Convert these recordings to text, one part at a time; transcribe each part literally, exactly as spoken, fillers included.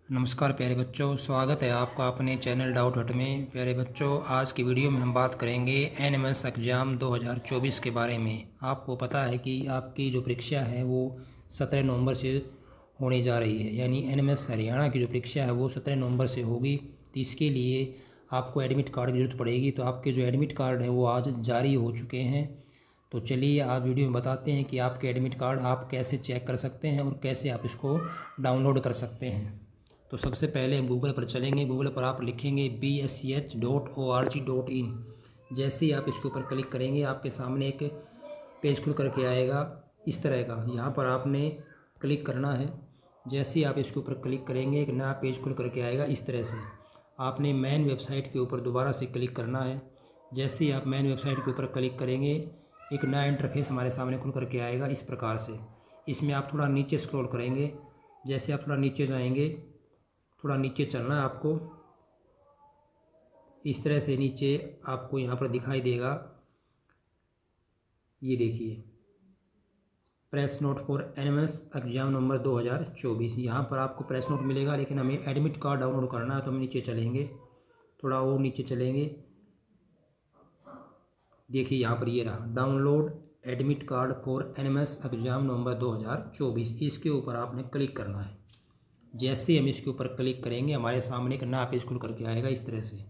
नमस्कार प्यारे बच्चों, स्वागत है आपका अपने चैनल डाउट हट में। प्यारे बच्चों, आज की वीडियो में हम बात करेंगे एनएमएस एग्ज़ाम दो हज़ार चौबीस के बारे में। आपको पता है कि आपकी जो परीक्षा है वो सत्रह नवंबर से होने जा रही है, यानी एनएमएस हरियाणा की जो परीक्षा है वो सत्रह नवंबर से होगी। तो इसके लिए आपको एडमिट कार्ड की ज़रूरत पड़ेगी। तो आपके जो एडमिट कार्ड हैं वो आज जारी हो चुके हैं। तो चलिए आप वीडियो में बताते हैं कि आपके एडमिट कार्ड आप कैसे चेक कर सकते हैं और कैसे आप इसको डाउनलोड कर सकते हैं। तो सबसे पहले हम गूगल पर चलेंगे। गूगल पर आप लिखेंगे B S C H dot O R G dot in. जैसे ही आप इसके ऊपर क्लिक करेंगे आपके सामने एक पेज खुल करके आएगा इस तरह का। यहाँ पर आपने क्लिक करना है। जैसे ही आप इसके ऊपर क्लिक करेंगे एक नया पेज खुल करके आएगा इस तरह से। आपने मेन वेबसाइट के ऊपर दोबारा से क्लिक करना है। जैसे ही आप मेन वेबसाइट के ऊपर क्लिक करेंगे एक नया इंटरफेस हमारे सामने खुल करके आएगा इस प्रकार से। इसमें आप थोड़ा नीचे स्क्रॉल करेंगे। जैसे आप थोड़ा नीचे जाएंगे, थोड़ा नीचे चलना है आपको। इस तरह से नीचे आपको यहाँ पर दिखाई देगा, ये देखिए, press note for NMS exam number दो हज़ार चौबीस। यहाँ पर आपको प्रेस नोट मिलेगा, लेकिन हमें एडमिट कार्ड डाउनलोड करना है तो हम नीचे चलेंगे, थोड़ा और नीचे चलेंगे। देखिए यहाँ पर ये रहा, download admit card for NMS exam November दो हज़ार चौबीस। इसके ऊपर आपने क्लिक करना है। जैसे हम इसके ऊपर क्लिक करेंगे हमारे सामने एक नया पेज खुल करके आएगा इस तरह से।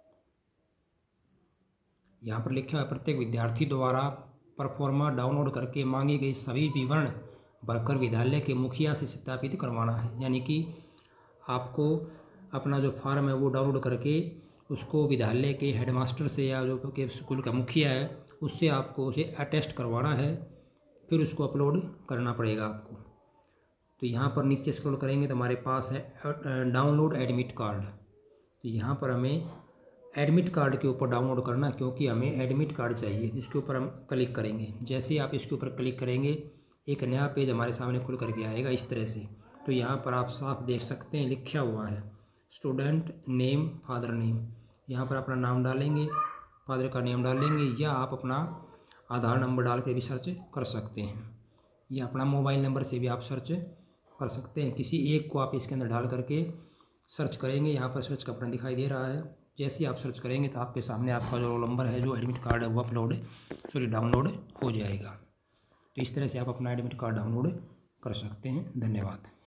यहाँ पर लिखा है, प्रत्येक विद्यार्थी द्वारा परफॉर्मा डाउनलोड करके मांगी गई सभी विवरण भरकर विद्यालय के मुखिया से सत्यापित करवाना है। यानी कि आपको अपना जो फॉर्म है वो डाउनलोड करके उसको विद्यालय के हेडमास्टर से या जो के स्कूल का मुखिया है उससे आपको उसे अटेस्ट करवाना है, फिर उसको अपलोड करना पड़ेगा आपको। तो यहाँ पर नीचे स्क्रॉल करेंगे तो हमारे पास है डाउनलोड एडमिट कार्ड। तो यहाँ पर हमें एडमिट कार्ड के ऊपर डाउनलोड करना, क्योंकि हमें एडमिट कार्ड चाहिए। इसके ऊपर हम क्लिक करेंगे। जैसे ही आप इसके ऊपर क्लिक करेंगे एक नया पेज हमारे सामने खुल करके आएगा इस तरह से। तो यहाँ पर आप साफ देख सकते हैं लिखा हुआ है स्टूडेंट नेम फादर नेम। यहाँ पर अपना नाम डालेंगे, फादर का नेम डालेंगे, या आप अपना आधार नंबर डाल के भी सर्च कर सकते हैं, या अपना मोबाइल नंबर से भी आप सर्च कर सकते हैं। किसी एक को आप इसके अंदर डाल करके सर्च करेंगे। यहाँ पर सर्च का बटन दिखाई दे रहा है। जैसे ही आप सर्च करेंगे तो आपके सामने आपका जो रोल नंबर है, जो एडमिट कार्ड है वो अपलोड सॉरी डाउनलोड हो जाएगा। तो इस तरह से आप अपना एडमिट कार्ड डाउनलोड कर सकते हैं। धन्यवाद।